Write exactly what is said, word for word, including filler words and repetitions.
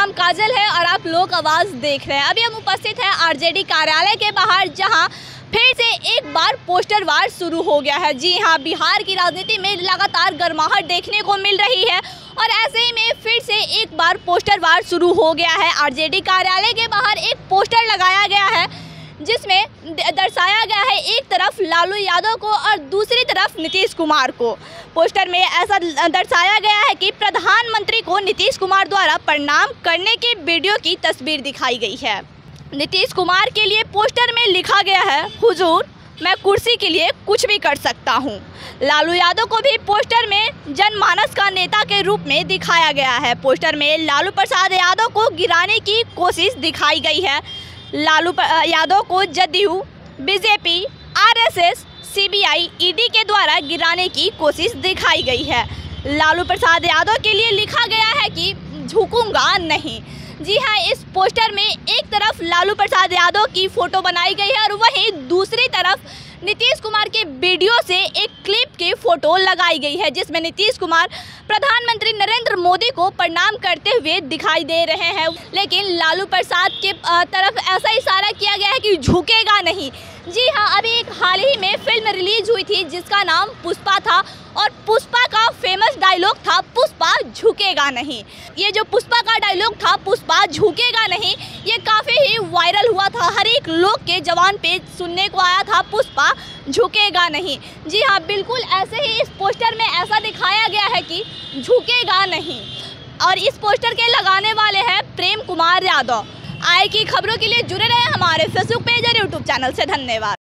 नाम काजल है और आप लोक आवाज़ देख रहे हैं। अभी हम उपस्थित हैं आरजेडी कार्यालय के बाहर, जहां फिर से एक बार पोस्टर वार शुरू हो गया है। जी हां, बिहार की राजनीति में लगातार गर्माहट देखने को मिल रही है और ऐसे ही में फिर से एक बार पोस्टर वार शुरू हो गया है। आरजेडी कार्यालय के बाहर एक पोस्टर लगाया गया है जिसमें दर्शाया गया है एक तरफ लालू यादव को और दूसरी तरफ नीतीश कुमार को। पोस्टर में ऐसा दर्शाया गया है कि प्रधानमंत्री को नीतीश कुमार द्वारा प्रणाम करने की वीडियो की तस्वीर दिखाई गई है। नीतीश कुमार के लिए पोस्टर में लिखा गया है, हुजूर मैं कुर्सी के लिए कुछ भी कर सकता हूं। लालू यादव को भी पोस्टर में जनमानस का नेता के रूप में दिखाया गया है। पोस्टर में लालू प्रसाद यादव को गिराने की कोशिश दिखाई गई है। लालू यादव को JDU, BJP, RSS, CBI, ED के द्वारा गिराने की कोशिश दिखाई गई है। लालू प्रसाद यादव के लिए लिखा गया है कि झुकूंगा नहीं। जी हाँ, इस पोस्टर में एक तरफ लालू प्रसाद यादव की फ़ोटो बनाई गई है और वहीं दूसरी तरफ नीतीश कुमार के वीडियो से एक क्लिप की फ़ोटो लगाई गई है, जिसमें नीतीश कुमार प्रधानमंत्री नरेंद्र मोदी को प्रणाम करते हुए दिखाई दे रहे हैं। लेकिन लालू प्रसाद के तरफ ऐसा इशारा किया गया है कि झुकेगा नहीं। जी हाँ, अभी एक हाल ही में फिल्म रिलीज हुई थी जिसका नाम पुष्पा था और पुष्पा का फेमस डायलॉग था, पुष्पा झुकेगा नहीं। ये जो पुष्पा का डायलॉग था, पुष्पा झुकेगा नहीं, ये काफ़ी ही वायरल हुआ था। हर एक लोग के जवान पे सुनने को आया था, पुष्पा झुकेगा नहीं। जी हाँ, बिल्कुल ऐसे ही इस पोस्टर में ऐसा दिखाया गया है कि झुकेगा नहीं। और इस पोस्टर के लगाने वाले हैं प्रेम कुमार यादव। आए की खबरों के लिए जुड़े रहे हमारे फेसबुक पेज और यूट्यूब चैनल से। धन्यवाद।